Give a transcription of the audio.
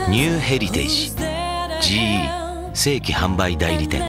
ニューヘリテージ GE 正規販売代理店。